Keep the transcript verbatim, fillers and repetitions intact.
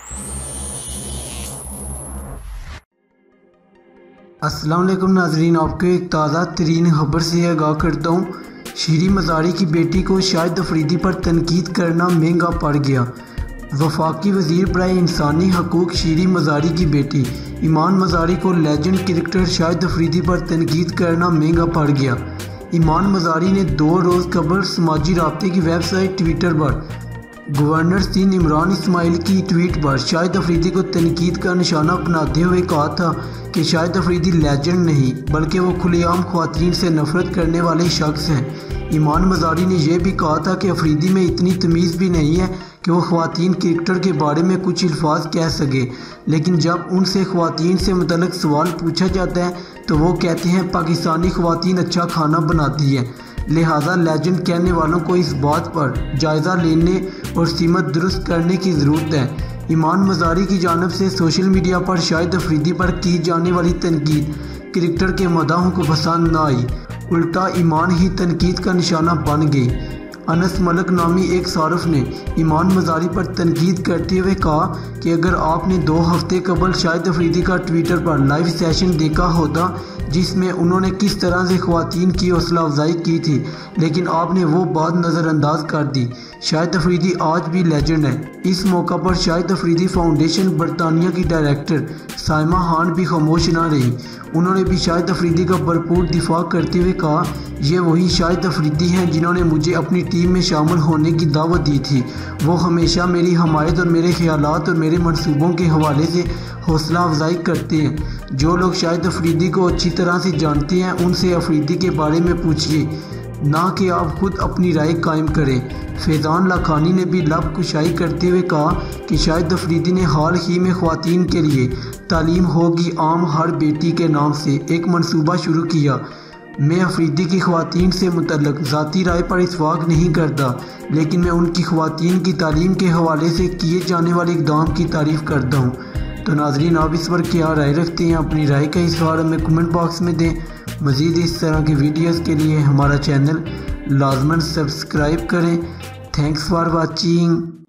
अस्सलाम वालेकुम नाजरीन, आपको एक ताज़ा तरीन खबर से आगाह करता हूँ। शीरी मज़ारी की बेटी को शाहिद अफरीदी पर तनकीद करना महंगा पड़ गया। वफाकी वज़ीर बराए इंसानी हकूक़ शीरी मज़ारी की बेटी ईमान मज़ारी को लेजेंड क्रिकेटर शाहिद अफरीदी पर तनकीद करना महंगा पड़ गया। ईमान मज़ारी ने दो रोज़ कबल समाजी राब्ते की वेबसाइट ट्विटर पर गवर्नर सिंध इमरान इस्माइल की ट्वीट पर शाहिद अफरीदी को तनकीद का निशाना बनाते हुए कहा था कि शाहिद अफरीदी लेजेंड नहीं बल्कि वो खुलेआम ख्वातीन से नफरत करने वाले शख्स हैं। ईमान मज़ारी ने यह भी कहा था कि अफरीदी में इतनी तमीज़ भी नहीं है कि वो ख्वातीन क्रिकेटर के बारे में कुछ अल्फाज कह सके, लेकिन जब उनसे ख्वातीन से मुतल्लिक़ सवाल पूछा जाता है तो वो कहते हैं पाकिस्तानी ख्वातीन अच्छा खाना बनाती है। लिहाजा लेजेंड कहने वालों को इस बात पर जायज़ा लेने और सीमत दुरुस्त करने की ज़रूरत है। ईमान मज़ारी की जानिब से सोशल मीडिया पर शाहिद अफरीदी पर की जाने वाली तनकीद क्रिकेटर के मदाहों को पसंद न आई, उल्टा ईमान ही तनकीद का निशाना बन गई। अनस मलिक नामी एक सारफ ने ईमान मज़ारी पर तनकीद करते हुए कहा कि अगर आपने दो हफ्ते कबल शाहिद अफरीदी का ट्विटर पर लाइव सेशन देखा होता जिसमें उन्होंने किस तरह से ख्वातीन की हौसला अफजाई की थी, लेकिन आपने वो बात नज़रअंदाज कर दी। शाहिद अफरीदी आज भी लेजेंड है। इस मौका पर शाहिद अफरीदी फाउंडेशन बरतानिया की डायरेक्टर साइमा खान भी खामोश न रही। उन्होंने भी शाहिद अफरीदी का भरपूर दिफा करते हुए कहा, ये वही शाहिद अफरीदी हैं जिन्होंने मुझे अपनी टीम में शामिल होने की दावत दी थी। वो हमेशा मेरी हमायत और मेरे ख्यालात और मेरे मंसूबों के हवाले से हौसला अफजाई करते हैं। जो लोग शाहिद अफरीदी को अच्छी तरह से जानते हैं उनसे अफरीदी के बारे में पूछिए, ना कि आप खुद अपनी राय कायम करें। फैज़ान लाखानी ने भी लब कुशाई करते हुए कहा कि शाहिद अफरीदी ने हाल ही में ख्वातीन के लिए तालीम होगी आम हर बेटी के नाम से एक मनसूबा शुरू किया। मैं अफरीदी की ख्वातीन से मुतल्लिक़ ज़ाती राय पर इत्फाक नहीं करता, लेकिन मैं उनकी ख्वातीन की तालीम के हवाले से किए जाने वाले इक़दाम की तारीफ़ करता हूँ। तो नाज़रीन, आप इस पर क्या राय रखते हैं? अपनी राय का इज़हार हमें कमेंट बॉक्स में दें। मज़ीद इस तरह की वीडियोज़ के लिए हमारा चैनल लाजमन सब्सक्राइब करें। Thanks for watching.